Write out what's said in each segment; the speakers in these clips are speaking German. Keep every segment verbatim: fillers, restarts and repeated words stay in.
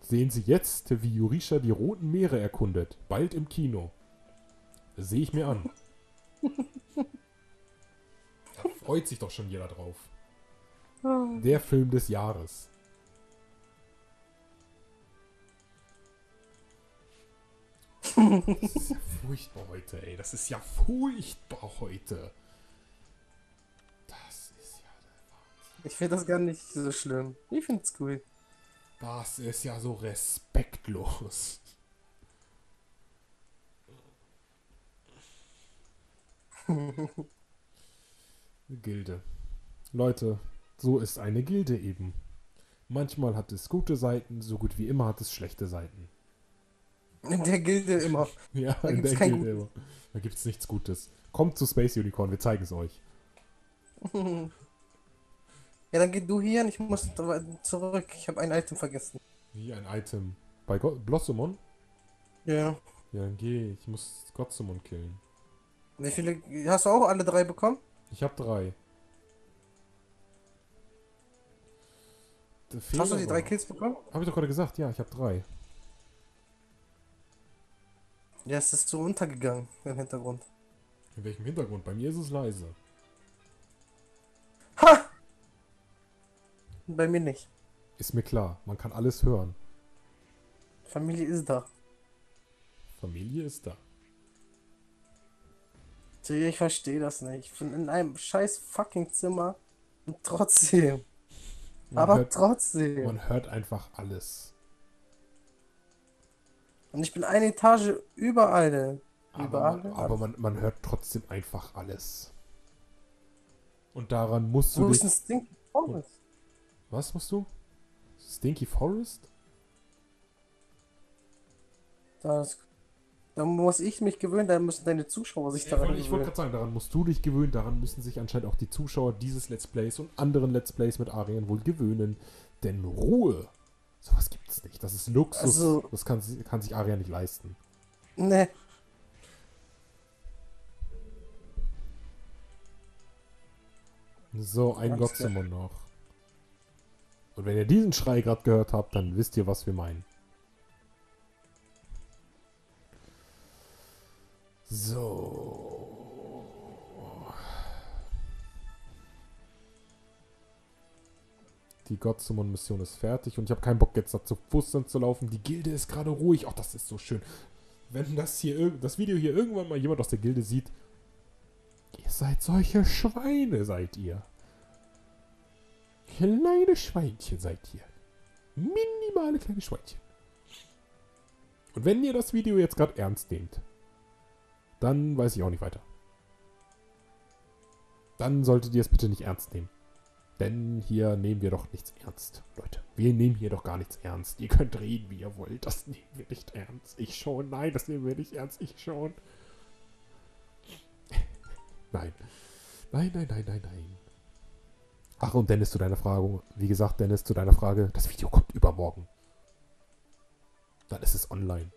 Sehen Sie jetzt, wie Yurisha die Roten Meere erkundet. Bald im Kino. Das sehe ich mir an. Da freut sich doch schon jeder drauf. Der Film des Jahres. Das ist ja furchtbar heute, ey. Das ist ja furchtbar heute. Das ist ja der Wahnsinn. Ich finde das gar nicht so schlimm. Ich finde es cool. Das ist ja so respektlos. Gilde. Leute, so ist eine Gilde eben. Manchmal hat es gute Seiten, so gut wie immer hat es schlechte Seiten. In der Gilde immer. Ja, Da in gibt's der kein Gilde immer. Da gibt es nichts Gutes. Kommt zu Space Unicorn, wir zeigen es euch. Ja, dann geh du hier und ich muss zurück. Ich habe ein Item vergessen. Wie ein Item. Bei Go Blossomon? Ja. Ja, dann geh. Ich muss Gotsumon killen. Wie viele. Hast du auch alle drei bekommen? Ich hab drei. Der Hast du die Fehler drei war- Kills bekommen? Hab ich doch gerade gesagt, ja, ich hab drei. Ja, es ist so untergegangen im Hintergrund. In welchem Hintergrund? Bei mir ist es leise. Ha! Bei mir nicht. Ist mir klar, man kann alles hören. Familie ist da. Familie ist da. Ich verstehe das nicht. Ich bin in einem scheiß fucking Zimmer und trotzdem. Man Aber hört, trotzdem. man hört einfach alles. Und ich bin eine Etage überall. Aber, Überall. man, aber man, man hört trotzdem einfach alles. Und daran musst du Wo ist dich... ein Stinky Forest? Was musst du? Stinky Forest? Das, da muss ich mich gewöhnen, da müssen deine Zuschauer sich Ja, daran ich wollte gewöhnen. gerade sagen, daran musst du dich gewöhnen, daran müssen sich anscheinend auch die Zuschauer dieses Let's Plays und anderen Let's Plays mit Arien wohl gewöhnen. Denn Ruhe, sowas gibt's nicht. Das ist Luxus, Also- das kann, si- kann sich Arien nicht leisten. Ne. So, ein Alles Gotzimon noch. Und wenn ihr diesen Schrei gerade gehört habt, dann wisst ihr, was wir meinen. So. Die Gotzimon-Mission ist fertig und ich habe keinen Bock jetzt da zu Fuß zu laufen. Die Gilde ist gerade ruhig. Ach, das ist so schön. Wenn das hier irg- das Video hier irgendwann mal jemand aus der Gilde sieht, ihr seid solche Schweine, seid ihr. Kleine Schweinchen seid ihr. Minimale kleine Schweinchen. Und wenn ihr das Video jetzt gerade ernst nehmt, dann weiß ich auch nicht weiter. Dann solltet ihr es bitte nicht ernst nehmen. Denn hier nehmen wir doch nichts ernst, Leute. Wir nehmen hier doch gar nichts ernst. Ihr könnt reden, wie ihr wollt. Das nehmen wir nicht ernst. Ich schon. Nein, das nehmen wir nicht ernst. Ich schon. Nein. Nein, nein, nein, nein, nein. Ach, und Dennis zu deiner Frage. Wie gesagt, Dennis zu deiner Frage. Das Video kommt übermorgen. Dann ist es online.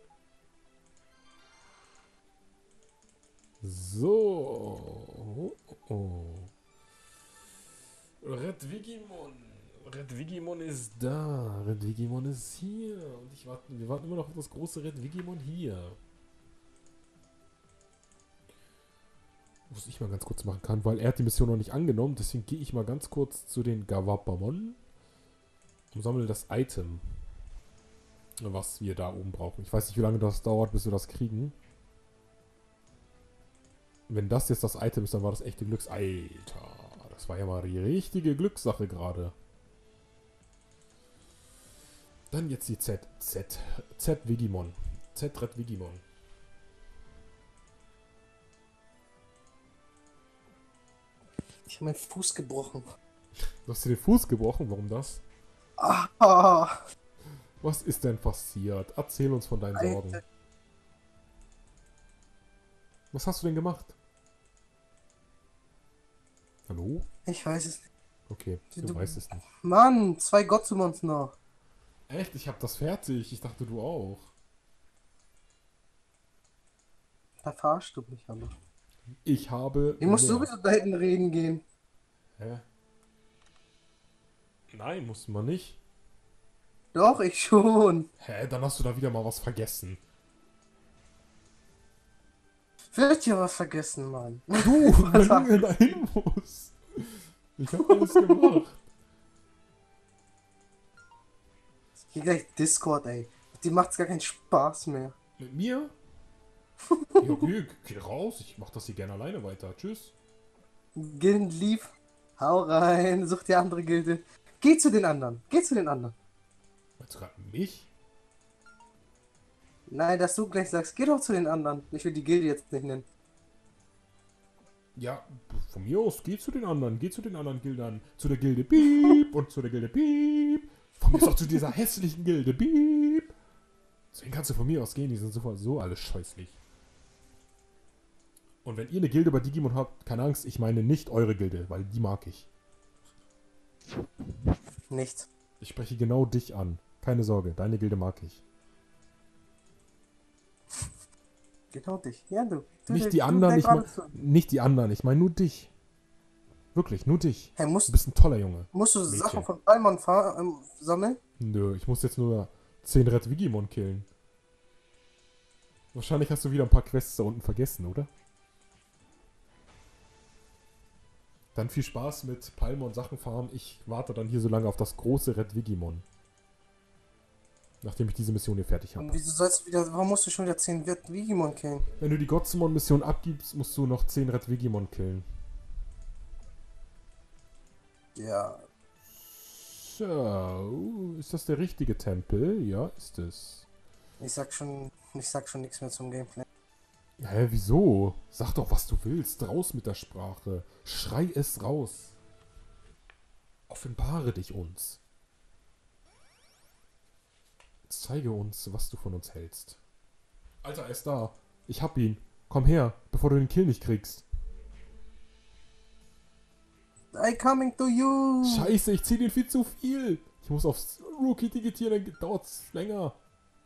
So. Oh. Red Vigimon. Red Vigimon ist da. Red Vigimon ist hier. Und ich warte, wir warten immer noch auf das große Red Vigimon hier. Was ich mal ganz kurz machen kann, weil er hat die Mission noch nicht angenommen. Deswegen gehe ich mal ganz kurz zu den Gawapamon und sammle das Item, was wir da oben brauchen. Ich weiß nicht, wie lange das dauert, bis wir das kriegen. Wenn das jetzt das Item ist, dann war das echte Glücks... Alter, das war ja mal die richtige Glückssache gerade. Dann jetzt die Z. Z. Z Vigimon. Z Red Vigimon. Ich habe meinen Fuß gebrochen. Du hast dir den Fuß gebrochen, warum das? Ah, Was ist denn passiert? Erzähl uns von deinen Alter. Sorgen. Was hast du denn gemacht? Hallo? ich weiß es nicht. Okay, du, Du- weißt es nicht. Mann, zwei Gotzumons noch. Echt? Ich hab das fertig. Ich dachte, du auch. Da verarschst du mich aber. Ich habe... Ich muss mehr. sowieso da hinten reden gehen. Hä? Nein, muss man nicht. Doch, ich schon. Hä, dann hast du da wieder mal was vergessen. Wird ja was vergessen, Mann. Du, wenn du mir dahin musst. Ich hab alles gemacht. Hier gleich Discord, ey. Die macht's gar keinen Spaß mehr. Mit mir? Ja, okay, geh raus. Ich mach das hier gerne alleine weiter. Tschüss. Gilden lief. Hau rein, such die andere Gilde. Geh zu den anderen. Geh zu den anderen. Meinst du gerade mich? Nein, dass du gleich sagst, geh doch zu den anderen. Ich will die Gilde jetzt nicht nennen. Ja, von mir aus, geh zu den anderen. Geh zu den anderen Gildern. Zu der Gilde Piep und zu der Gilde Piep. Von mir aus auch zu dieser hässlichen Gilde Piep. Deswegen kannst du von mir aus gehen. Die sind so, so alle scheußlich. Und wenn ihr eine Gilde bei Digimon habt, keine Angst, ich meine nicht eure Gilde, weil die mag ich. Nicht. Ich spreche genau dich an. Keine Sorge, deine Gilde mag ich. Genau dich. Ja, du. du Nicht du- die du anderen, denk ich mein, gerade zu. nicht die anderen, ich meine nur dich. Wirklich, nur dich. Hey, Du musst, bist ein toller Junge. musst du Mädchen. Sachen von Palmon fahr- ähm, sammeln? Nö, ich muss jetzt nur zehn Red Vigimon killen. Wahrscheinlich hast du wieder ein paar Quests da unten vergessen, oder? Dann viel Spaß mit Palmon Sachen farmen. Ich warte dann hier so lange auf das große Red Vigimon. Nachdem ich diese Mission hier fertig habe. Und wieso sollst du wieder, warum musst du schon wieder zehn Vigimon killen? Wenn du die Gotzimon-Mission abgibst, musst du noch zehn Red Vigimon killen. Ja, So, ist das der richtige Tempel? Ja, ist es. ich sag schon, ich sag schon nichts mehr zum Gameplay. Hä, wieso? Sag doch, was du willst. Raus mit der Sprache. Schrei es raus. Offenbare dich uns. Zeige uns, was du von uns hältst. Alter, er ist da. Ich hab ihn. Komm her, bevor du den Kill nicht kriegst. I coming to you! Scheiße, ich zieh den viel zu viel. Ich muss aufs Rookie digitieren, dann dauert's länger.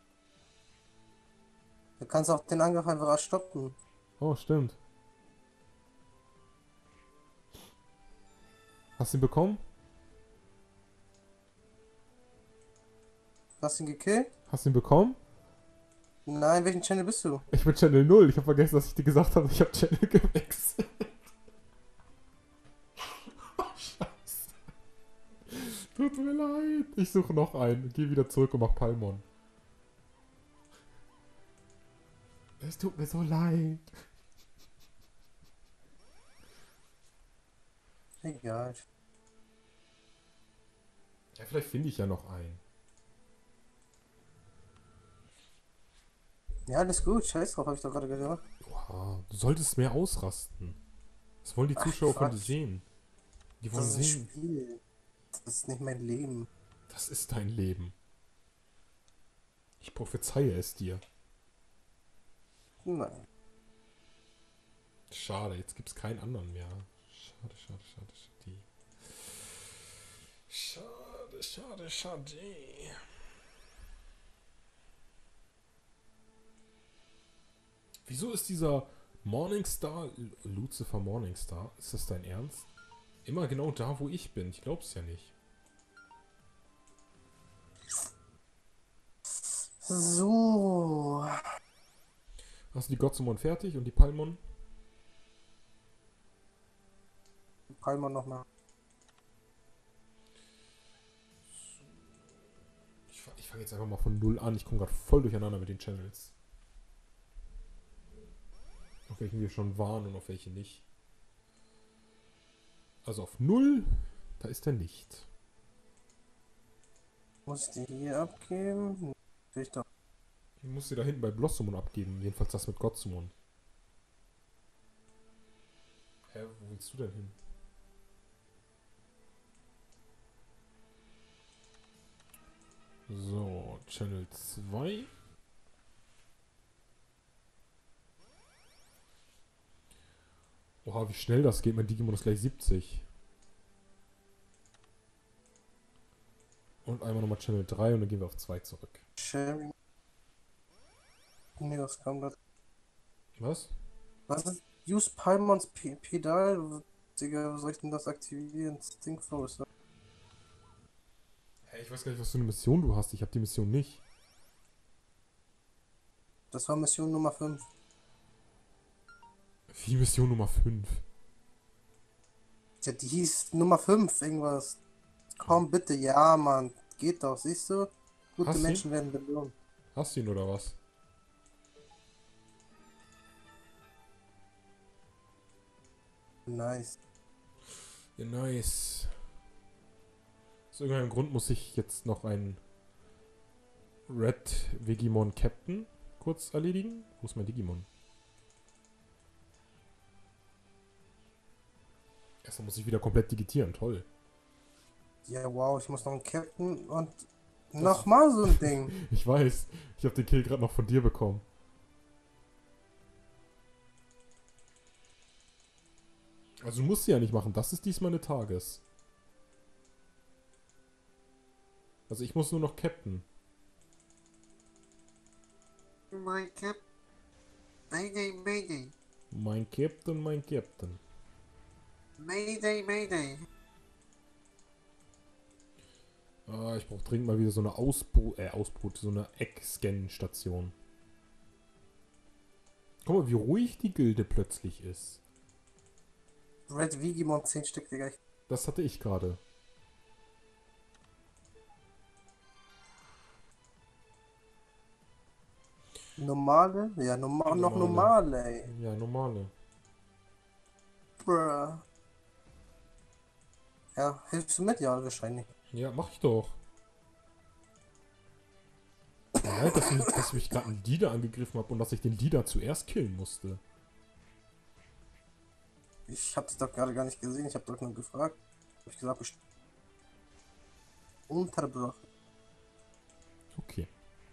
Du kannst auch den Angriff einfach stoppen. Oh, stimmt. Hast du ihn bekommen? Hast du ihn gekillt? Hast du ihn bekommen? Nein, welchen Channel bist du? Ich bin Channel null. Ich habe vergessen, dass ich dir gesagt habe, ich habe Channel gewechselt. Oh, Scheiße. Tut mir leid. Ich suche noch einen. Geh wieder zurück und mach Palmon. Es tut mir so leid. Egal. Ja, vielleicht finde ich ja noch einen. Ja, alles gut. Scheiß drauf, hab ich doch gerade gesagt. Oha, du solltest mehr ausrasten. Das wollen die Ach, Zuschauer von dir Quatsch. sehen. Die wollen Das ist ein sehen, Spiel. Das ist nicht mein Leben. das ist dein Leben. Ich prophezeie es dir. Nein. Schade, jetzt gibt's keinen anderen mehr. Schade, schade, schade, schade. Schade, schade, schade. Wieso ist dieser Morningstar, L- Lucifer Morningstar, ist das dein Ernst? Immer genau da, wo ich bin. Ich glaub's ja nicht. So. Hast du die Gotzimon fertig und die Palmon? Palmer nochmal. Ich, fa- ich fange jetzt einfach mal von null an. Ich komme gerade voll durcheinander mit den Channels. Auf welchen wir schon waren und auf welche nicht. Also auf null, da ist er nicht. Muss ich die hier abgeben? Natürlich doch. Ich muss sie da hinten bei Blossomon abgeben. Jedenfalls das mit Gotzimon. Hä, wo willst du denn hin? So, Channel zwei. Oha, wie schnell das geht. Mein Digimon ist gleich siebzig. Und einmal nochmal Channel drei und dann gehen wir auf zwei zurück. Sharing. Nee, was kam da? Was? Was ist? Use Palmons P Pedal? Digga, wo soll ich denn das aktivieren? Stinkflow ist das. Hä, Ich weiß gar nicht, was für eine Mission du hast. Ich habe die Mission nicht. Das war Mission Nummer fünf. Wie Mission Nummer fünf? Ja, die hieß Nummer fünf, irgendwas. Komm bitte, ja, Mann. Geht doch, siehst du? Gute Hast du ihn? Menschen werden belohnt. Hast du ihn oder was? Nice. Ja, nice. Aus irgendeinem Grund muss ich jetzt noch einen Red Vigimon Captain kurz erledigen. Wo ist mein Digimon? Erstmal muss ich wieder komplett digitieren. Toll. Ja, wow, ich muss noch einen Captain und nochmal so ein Ding. Ich weiß. Ich habe den Kill gerade noch von dir bekommen. Also du musst sie ja nicht machen. Das ist diesmal eine Tages. Also ich muss nur noch Captain. Mein Cap. Mayday, Mayday. Mein Captain, mein Captain. Mayday, Mayday. Ah, ich brauche dringend mal wieder so eine Ausbrut, äh, Ausbrut, so eine Eck-Scan-Station. Guck mal, wie ruhig die Gilde plötzlich ist. Red Vigimon zehn Stück, Digga. Das hatte ich gerade. Normale? Ja, normal, noch Normale. normale, ey. Ja, normale. Bruh. Ja, hilfst du mit? Ja, wahrscheinlich. Ja, mach ich doch. Ja, dass, mich- dass ich mich gerade einen Leader angegriffen habe und dass ich den Leader zuerst killen musste. Ich hab dich doch gerade gar nicht gesehen. Ich hab doch nur gefragt. Hab ich gesagt, best- unterbrochen. Okay.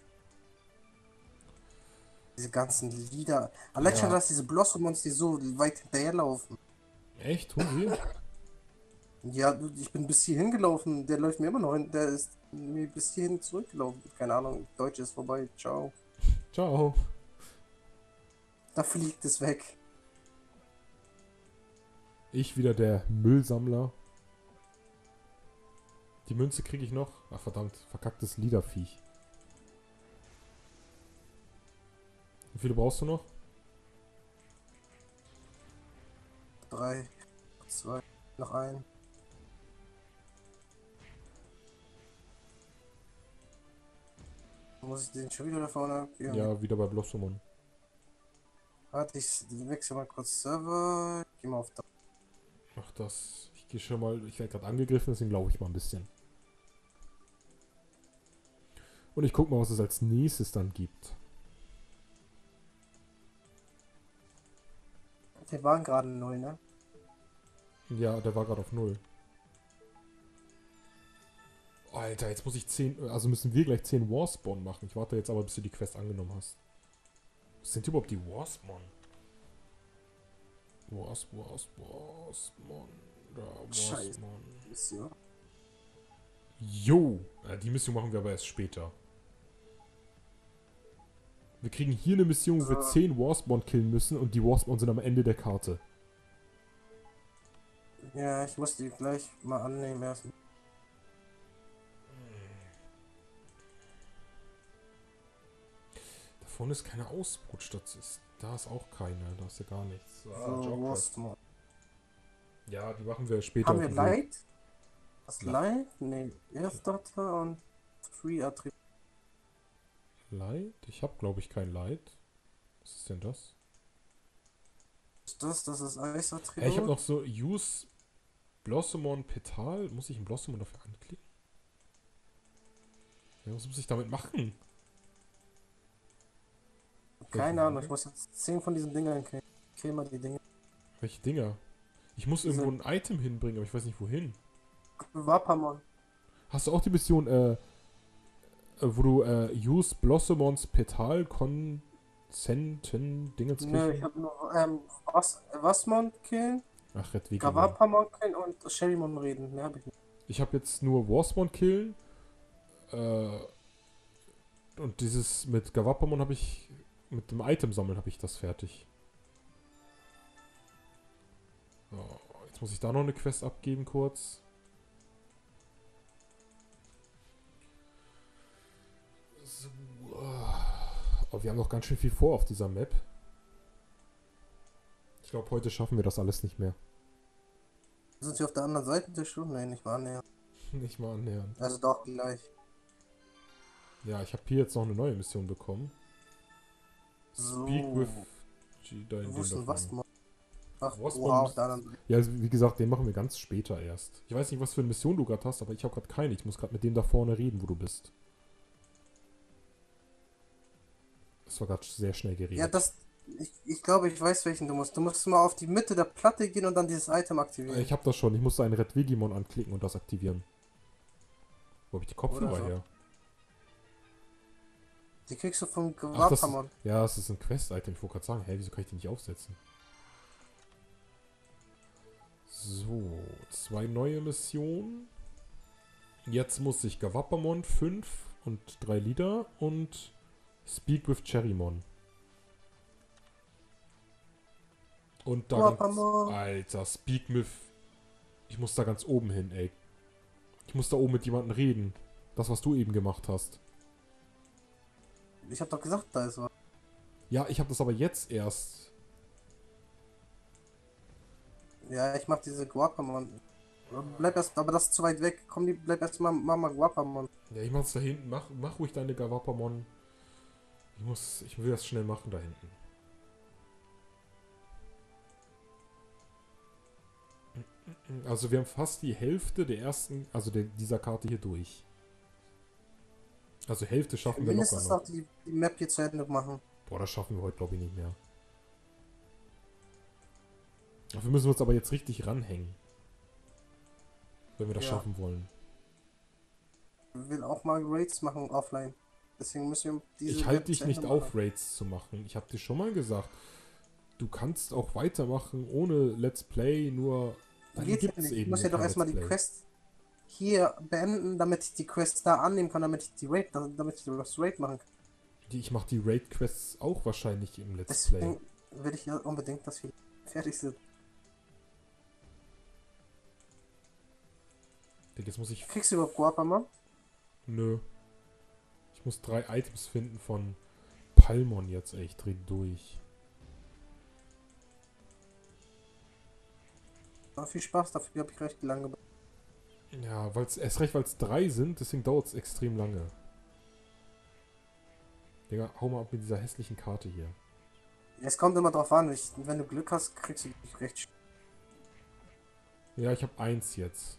Diese ganzen Lieder. Allein schon, Ja. dass diese Blossomons, die so weit hinterherlaufen. Echt? Tun sie? Ja, du, ich bin bis hierhin gelaufen. Der läuft mir immer noch hin. Der ist mir bis hierhin zurückgelaufen. Keine Ahnung. Deutsch ist vorbei. Ciao. Ciao. Da fliegt es weg. Ich wieder der Müllsammler. Die Münze kriege ich noch. Ach verdammt, verkacktes Liederviech. Wie viele brauchst du noch? Drei, zwei, noch ein. Muss ich den schon wieder da vorne abgeben? Ja, wieder bei Blossomon. Warte, ich wechsle mal kurz Server. Geh mal auf da. Ach das. Ich gehe schon mal. Ich werde gerade angegriffen, deswegen glaube ich mal ein bisschen. Und ich guck mal, was es als nächstes dann gibt. Wir waren gerade null, ne? Ja, der war gerade auf null. Alter, jetzt muss ich zehn. Also müssen wir gleich zehn Warspawn machen. Ich warte jetzt aber, bis du die Quest angenommen hast. Was sind überhaupt die Warspawn? Wars, Wars, Warspawn. Da, Scheiße. Warspawn. Ist ja. Jo! Ja, die Mission machen wir aber erst später. Wir kriegen hier eine Mission, wo wir Ah. zehn Warspawn killen müssen und die Warspawn sind am Ende der Karte. Ja, ich muss die gleich mal annehmen erst. Da vorne ist keine Ausbrutstation. Da ist auch keine. Da ist ja gar nichts. So, Ah, Job was Quest. mal. Ja, die machen wir später. Haben auf wir dem Weg. Light? Was Light? Ne, Erstdata und Free Attribut. Light? Ich habe, glaube ich, kein Light. Was ist denn das? Ist das? Das ist Eisattribut? Äh, ich habe noch so Use Blossomon Petal. Muss ich einen Blossomon dafür anklicken? Ja, was muss ich damit machen? Keine Welche Ahnung, ich Dinge? muss jetzt zehn von diesen Dingern kriegen. Kill mal die Dinge. Welche Dinger? Ich muss Diese- irgendwo ein Item hinbringen, aber ich weiß nicht wohin. Wapamon. Hast du auch die Mission, äh, äh, wo du äh, Use Blossomons Petal Consenten Dingens Ne, ich habe nur ähm, was, Wasmon killen, Ach, Red Vigimon. Gawapamon killen und Sherrymon reden. Mehr habe ich nicht. Ich habe jetzt nur Warspawn killen. Äh, und dieses mit Gawapamon habe ich. Mit dem Item sammeln habe ich das fertig. So, jetzt muss ich da noch eine Quest abgeben kurz. So, oh, wir haben noch ganz schön viel vor auf dieser Map. Ich glaube, heute schaffen wir das alles nicht mehr. Sind sie auf der anderen Seite der Stunde? Nee, nicht mal annähernd. Nicht mal annähernd. Also doch gleich. Ja, ich habe hier jetzt noch eine neue Mission bekommen. So. Speak with G da in Wo dem ist denn da was? vorne. Ach, Was oha, man- auf der anderen. Ja, also wie gesagt, den machen wir ganz später erst. Ich weiß nicht, was für eine Mission du gerade hast, aber ich habe gerade keine. Ich muss gerade mit dem da vorne reden, wo du bist. Das war gerade sehr schnell geredet. Ja, das. Ich, ich glaube, ich weiß, welchen du musst. Du musst mal auf die Mitte der Platte gehen und dann dieses Item aktivieren. Ich habe das schon. Ich musste einen Red Vigimon anklicken und das aktivieren. Wo habe ich die Kopfhörer Oder so. her? Die kriegst du vom Ach, das, Gewaphammer. ja, das ist ein Quest-Item. Ich wollte gerade sagen, hä, wieso kann ich die nicht aufsetzen? So, zwei neue Missionen. Jetzt muss ich Gawapamon fünf und drei Lieder und Speak with Cherrymon. Und da ganz, Gawapamon. Alter, Speak with... Ich muss da ganz oben hin, ey. Ich muss da oben mit jemandem reden. Das, was du eben gemacht hast. Ich hab doch gesagt, da ist was. Ja, ich habe das aber jetzt erst. Ja, ich mach diese Guapamon. Bleib erst, aber das ist zu weit weg. Komm, die, bleib erst mal, mach mal Guapamon. Ja, ich mach's da hinten. Mach, mach ruhig deine Gawapamon. Ich muss, ich will das schnell machen da hinten. Also wir haben fast die Hälfte der ersten, also der, dieser Karte hier durch. Also Hälfte schaffen wir locker Mindestens noch. noch die, die Map hier zu Ende machen. Boah, das schaffen wir heute glaube ich nicht mehr. Dafür müssen wir uns aber jetzt richtig ranhängen. Wenn wir das Ja. schaffen wollen. Ich will auch mal Raids machen offline. Deswegen müssen wir diese Ich halte Map dich zu nicht Ende auf, machen. Raids zu machen. Ich habe dir schon mal gesagt, du kannst auch weitermachen ohne Let's Play, nur dann Geht ja gibt's nicht. Ich eben muss ja doch kein erstmal die Let's Play. Quest hier beenden, damit ich die Quest da annehmen kann, damit ich die Raid, damit ich das Raid machen kann. Die, ich mache die Raid-Quests auch wahrscheinlich im Let's Play. Deswegen will ich ja unbedingt, dass wir fertig sind. Digga, jetzt muss ich... Kriegst du überhaupt Guapamon? Nö. Ich muss drei Items finden von Palmon jetzt, ey. Ich dreh durch. Ja, viel Spaß, dafür habe ich recht lange gebraucht. Ja, weil's, erst recht, weil es drei sind, deswegen dauert es extrem lange. Digga, hau mal ab mit dieser hässlichen Karte hier. Es kommt immer drauf an, ich, wenn du Glück hast, kriegst du dich recht sch- Ja, ich habe eins jetzt.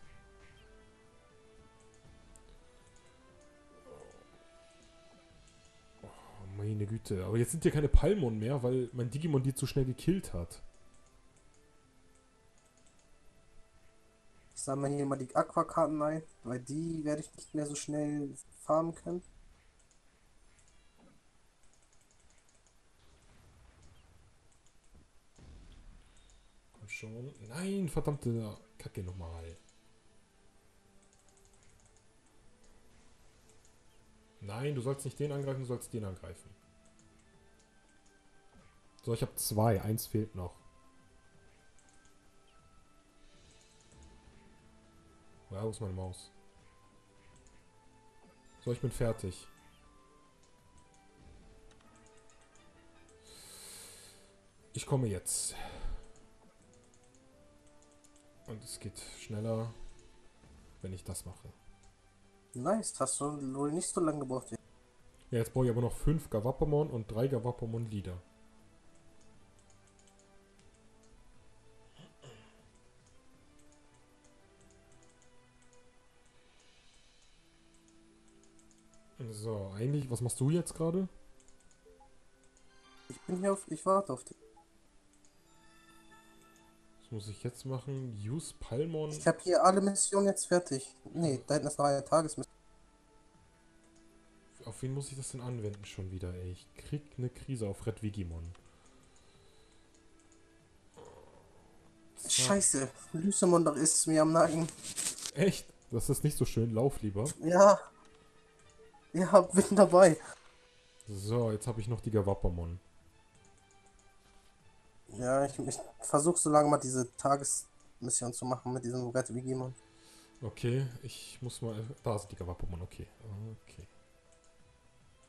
Oh, meine Güte. Aber jetzt sind hier keine Palmon mehr, weil mein Digimon die zu schnell gekillt hat. Ich sammle hier mal die Aquakarten ein, weil die werde ich nicht mehr so schnell farmen können. Komm schon. Nein, verdammte Kacke nochmal. Nein, du sollst nicht den angreifen, du sollst den angreifen. So, ich habe zwei. Eins fehlt noch. Ja, wo ist meine Maus? So, ich bin fertig. Ich komme jetzt. Und es geht schneller, wenn ich das mache. Nice, hast du wohl nicht so lange gebraucht. Ja, jetzt brauche ich aber noch fünf Gawapamon und drei Gawapamon-Lieder. So, eigentlich, was machst du jetzt gerade? Ich bin hier auf, ich warte auf dich. Was muss ich jetzt machen? Use Palmon. Ich habe hier alle Missionen jetzt fertig. Nee, da hinten ist noch eine Tagesmission. Auf wen muss ich das denn anwenden schon wieder, ey? Ich krieg eine Krise auf Red Vigimon. So. Scheiße, Lysemon ist mir am Nacken. Echt? Das ist nicht so schön. Lauf lieber. Ja. Ja, bin dabei. So, jetzt habe ich noch die Gawapamon. Ja, ich, ich versuche so lange mal diese Tagesmission zu machen mit diesem Red Vigimon. Okay, ich muss mal... Da sind die Gawapamon, okay. Okay.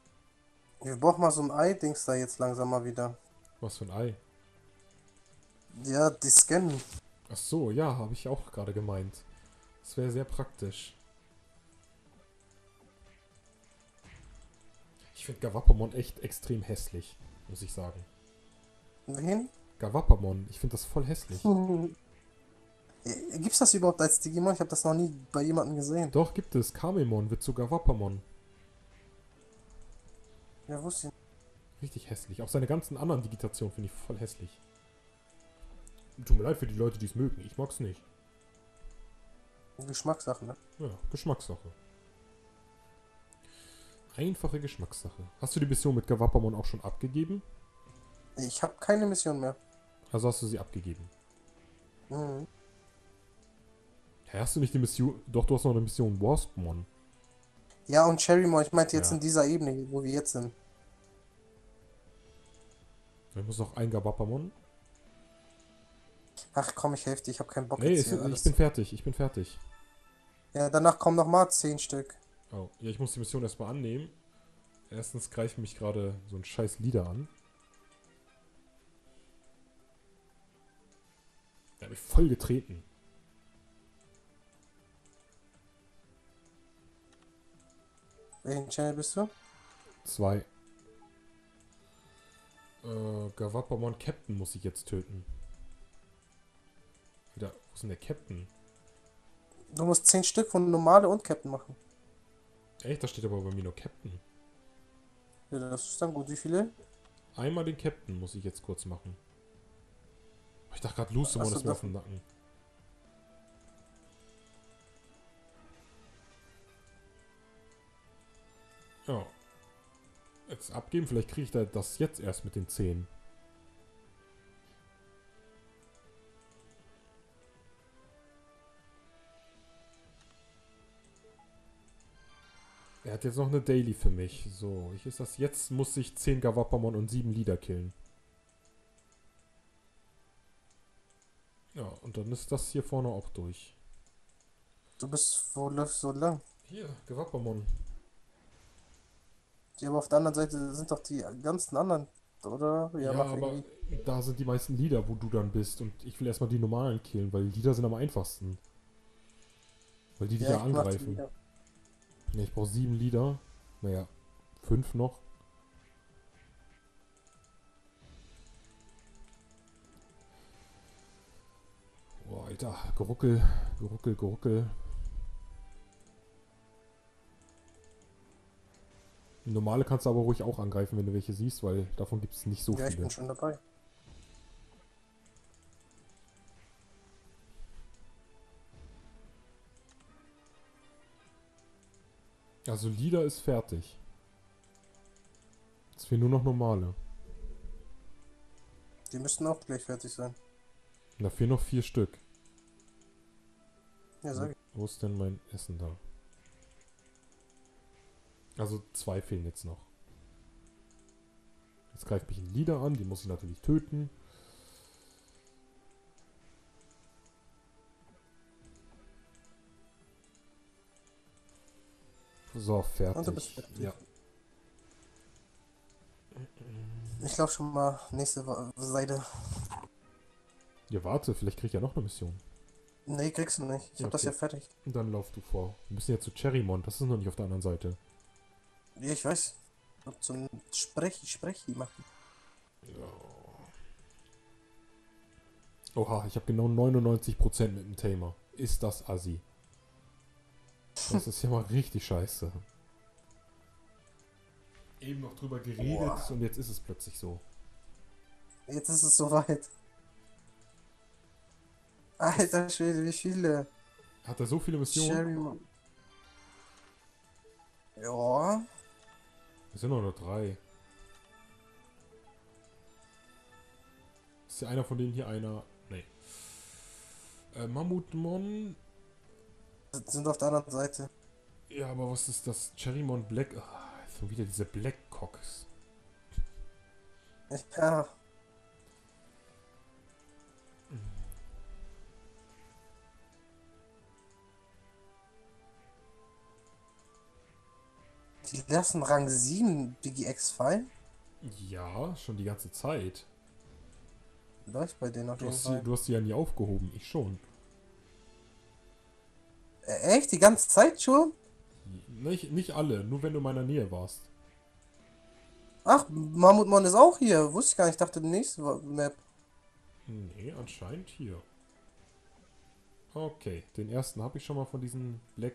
Wir brauchen mal so ein Ei-Dings da jetzt langsam mal wieder. Was für ein Ei? Ja, die scannen. Ach so, ja, habe ich auch gerade gemeint. Das wäre sehr praktisch. Ich finde Gawapamon echt extrem hässlich, muss ich sagen. Wen? Gawapamon, ich finde das voll hässlich. Äh, Gibt's das überhaupt als Digimon? Ich habe das noch nie bei jemandem gesehen. Doch, gibt es. Kamemon wird zu Gawapamon. Ja, wusste ich Richtig hässlich. Auch seine ganzen anderen Digitationen finde ich voll hässlich. Tut mir leid für die Leute, die es mögen. Ich mag's nicht. nicht. Geschmackssache, ne? Ja, Geschmackssache. Einfache Geschmackssache. Hast du die Mission mit Gawapamon auch schon abgegeben? Ich habe keine Mission mehr. Also hast du sie abgegeben? Mhm. Hä, hast du nicht die Mission... Doch, du hast noch eine Mission Waspmon. Ja, und Cherrymon, ich meinte jetzt Ja. in dieser Ebene, wo wir jetzt sind. Ich muss noch ein Gawapamon. Ach komm, ich helfe dir, ich habe keinen Bock Nee, jetzt es, hier ich alles. bin fertig. Ich bin fertig. Ja, danach kommen noch mal zehn Stück. Oh, ja, ich muss die Mission erstmal annehmen. Erstens greifen mich gerade so ein scheiß Lieder an. Der hat mich voll getreten. Welchen Channel bist du? Zwei. Äh, Gawapamon Captain muss ich jetzt töten. Wieder, wo ist denn der Captain? Du musst zehn Stück von normale und Captain machen. Echt, da steht aber bei mir nur Captain. Ja, das ist dann gut. Wie viele? Einmal den Captain muss ich jetzt kurz machen. Ich dachte gerade, Lucemon Achso, ist mir auf das- dem Nacken. Ja. Jetzt abgeben, vielleicht kriege ich da das jetzt erst mit den zehn. Er hat jetzt noch eine Daily für mich. So, ich ist das jetzt, muss ich zehn Gawapamon und sieben Lieder killen. Ja, und dann ist das hier vorne auch durch. Du bist, wo läufst du so lang? Hier, Gawapamon. Ja, aber auf der anderen Seite sind doch die ganzen anderen, oder? Ja, mach aber irgendwie. da sind die meisten Lieder, wo du dann bist. Und ich will erstmal die normalen killen, weil Lieder sind am einfachsten. Weil die dich ja, ich mach die angreifen. wieder. Ja, ich brauche sieben Lieder. Naja, fünf noch. Boah, Alter. Geruckel, geruckel, geruckel. Normale kannst du aber ruhig auch angreifen, wenn du welche siehst, weil davon gibt es nicht so Ja, ich viele. bin schon dabei. Also Lieder ist fertig. Jetzt fehlen nur noch normale. Die müssten auch gleich fertig sein. Und da fehlen noch vier Stück. Ja, sag ich. Wo ist denn mein Essen da? Also zwei fehlen jetzt noch. Jetzt greift mich ein Lieder an, die muss ich natürlich töten. So, fertig. Und du bist fertig. Ja. Ich lauf schon mal nächste Wa- Seite. Ja, warte, vielleicht krieg ich ja noch eine Mission. Nee, kriegst du nicht. Ich hab das Okay. ja fertig. Und dann lauf du vor. Wir müssen ja zu Cherrymon, das ist noch nicht auf der anderen Seite. Ja, ich weiß. Und zum Sprechi, Sprechi machen. Oha, ich habe genau neunundneunzig Prozent mit dem Tamer. Ist das assi. Das ist ja mal richtig scheiße. Eben noch drüber geredet Boah. und jetzt ist es plötzlich so. Jetzt ist es soweit. Alter Schwede, wie viele? Hat er so viele Missionen? Sherry. Ja. Es sind doch nur drei. Ist ja einer von denen hier einer. Nee. Äh, Mammutmon. Sind auf der anderen Seite. Ja, aber was ist das? Cherrymon Black. Ah, schon wieder diese Blackcocks. Ja. Die lassen Rang sieben Digi-X fallen? Ja, schon die ganze Zeit. Läuft bei denen auf Du jeden hast, sie, Fall. du hast sie ja nie aufgehoben, ich schon. Äh, echt? Die ganze Zeit schon? Nicht, nicht alle, nur wenn du in meiner Nähe warst. Ach, Mammutmon ist auch hier. Wusste ich gar nicht. Ich dachte, die nächste war- Map. Nee, anscheinend hier. Okay, den ersten habe ich schon mal von diesen Black.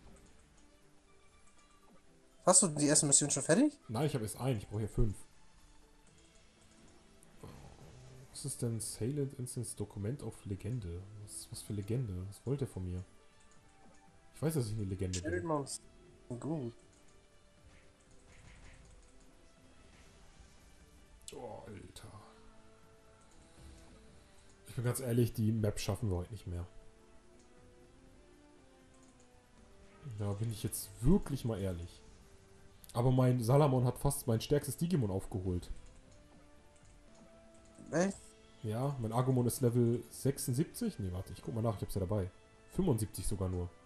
Hast du die erste Mission schon fertig? Nein, ich habe erst einen, ich brauche hier fünf. Was ist denn Salient Instance Dokument auf Legende? Was, was für Legende? Was wollt ihr von mir? Ich weiß, dass ich eine Legende bin. Schildmonster. Gut. Oh, Alter. Ich bin ganz ehrlich, die Map schaffen wir heute nicht mehr. Da bin ich jetzt wirklich mal ehrlich. Aber mein Salamon hat fast mein stärkstes Digimon aufgeholt. Echt? Ja, mein Agumon ist Level sechsundsiebzig. Nee, warte, ich guck mal nach, ich hab's ja dabei. fünfundsiebzig sogar nur.